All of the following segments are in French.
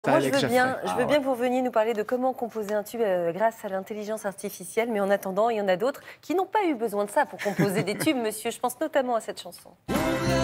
Moi, je veux bien que vous veniez nous parler de comment composer un tube grâce à l'intelligence artificielle. Mais en attendant, il y en a d'autres qui n'ont pas eu besoin de ça pour composer des tubes, monsieur. Je pense notamment à cette chanson. Ouh,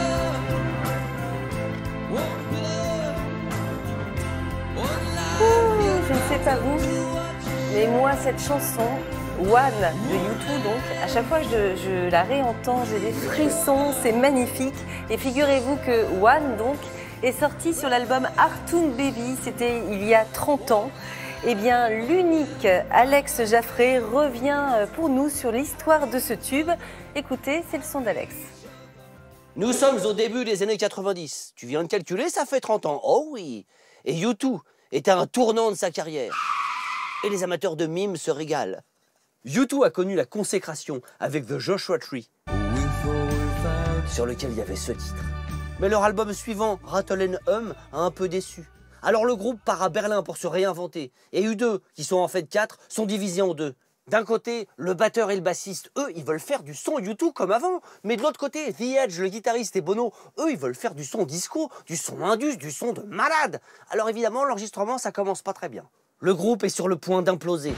je ne sais pas vous, mais moi, cette chanson, One de U2, donc, à chaque fois que je la réentends, j'ai des frissons, c'est magnifique. Et figurez-vous que One, donc, est sorti sur l'album Artoon Baby, c'était il y a 30 ans. Eh bien, l'unique Alex Jaffray revient pour nous sur l'histoire de ce tube. Écoutez, c'est le son d'Alex. Nous sommes au début des années 90. Tu viens de calculer, ça fait 30 ans. Oh oui. Et U2 est à un tournant de sa carrière. Et les amateurs de mimes se régalent. U2 a connu la consécration avec The Joshua Tree, sur lequel il y avait ce titre. Mais leur album suivant, Rattle and Hum, a un peu déçu. Alors le groupe part à Berlin pour se réinventer. Et U2, qui sont en fait 4, sont divisés en deux. D'un côté, le batteur et le bassiste, eux, ils veulent faire du son U2 comme avant. Mais de l'autre côté, The Edge, le guitariste et Bono, eux, ils veulent faire du son disco, du son indus, du son de malade. Alors évidemment, l'enregistrement, ça commence pas très bien. Le groupe est sur le point d'imploser.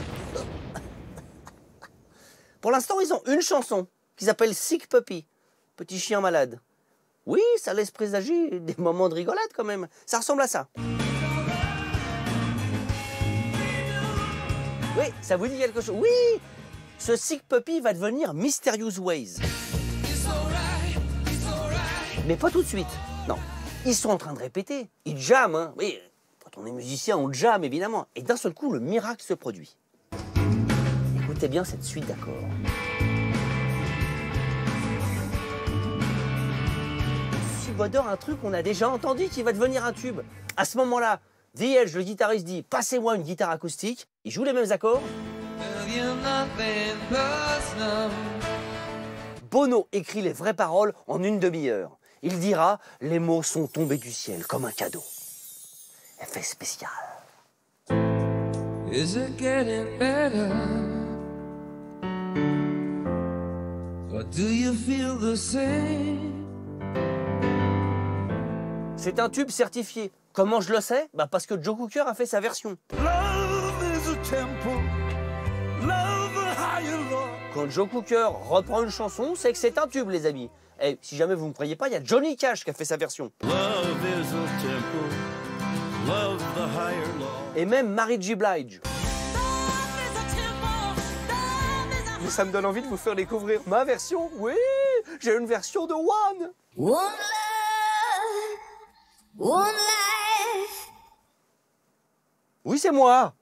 Pour l'instant, ils ont une chanson qui s'appelle Sick Puppy, petit chien malade. Oui, ça laisse présager des moments de rigolade quand même. Ça ressemble à ça. Oui, ça vous dit quelque chose? Oui, ce Sick Puppy va devenir Mysterious Ways. Mais pas tout de suite, non. Ils sont en train de répéter, ils jamment, hein. Oui, quand on est musicien, on jamme évidemment. Et d'un seul coup, le miracle se produit. Écoutez bien cette suite d'accords. D'or un truc qu'on a déjà entendu qui va devenir un tube. À ce moment-là, The Edge, le guitariste, dit « Passez-moi une guitare acoustique ». Il joue les mêmes accords. Bono écrit les vraies paroles en une demi-heure. Il dira « Les mots sont tombés du ciel comme un cadeau ». Effet spécial. Is it getting better? Or do you feel the same? C'est un tube certifié. Comment je le sais? Bah parce que Joe Cooker a fait sa version. Quand Joe Cooker reprend une chanson, c'est que c'est un tube, les amis. Et si jamais vous ne me croyez pas, il y a Johnny Cash qui a fait sa version. Et même Mary J. Blige. Mais ça me donne envie de vous faire découvrir ma version. Oui, j'ai une version de One. One life. Oui, c'est moi.